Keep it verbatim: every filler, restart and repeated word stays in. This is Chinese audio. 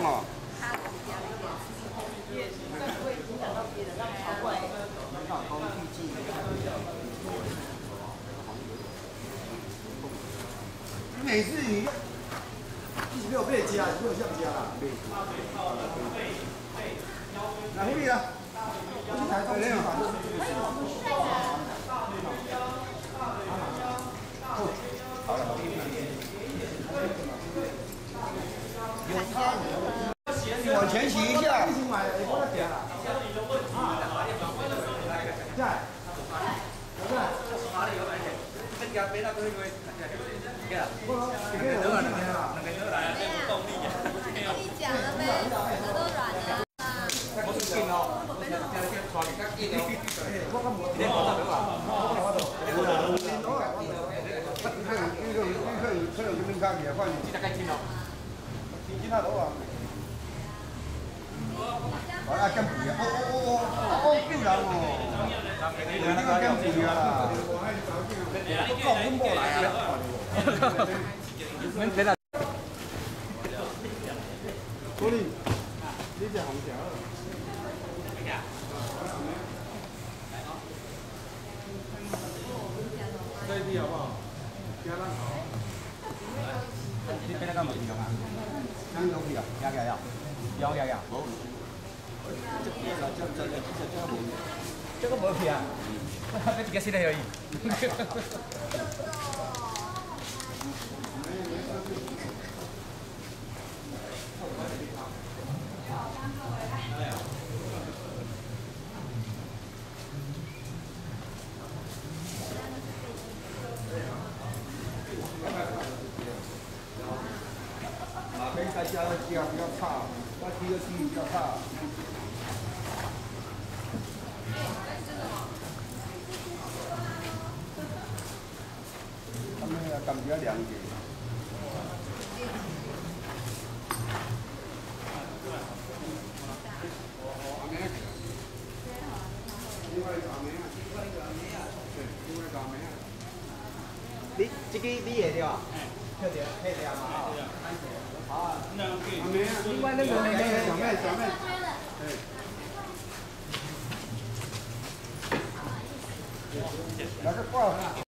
哦。 每次你一直没有被加，没有这样加啦。哪里啊？这台中心法就是。好了。往前骑一下。在。在。这家别那个那个，对啊，你可以得了，两个得来啊，这有动力啊。 跟你讲了呗，舌头软了。 我是劲哦，我是叫你抓你较劲哦。我讲无，你讲得到啊？我讲得到。我讲得到。你看，你看，你看，你看，你们看起来，反正这大概劲哦。劲那多啊。啊，减肥啊！哦哦哦哦哦，救人哦！你那个减肥啊！我讲阮某来啊！恁别来。所以，你这红条。这一批好不好？加浪好。你别那个没用啊？哪有皮啊？要要要，要要要。这个这这这这这个无，这个无皮啊，你自己洗的而已。哪边在家的鸡啊比较差，那鸡的鸡比较差。他们要感觉凉一点。另外一个咩啊？另外一个咩啊？对，另外一个咩啊？你这个你会对吧？确定，确定嘛哈。好啊。另外那个那个小妹小妹。对。来个挂。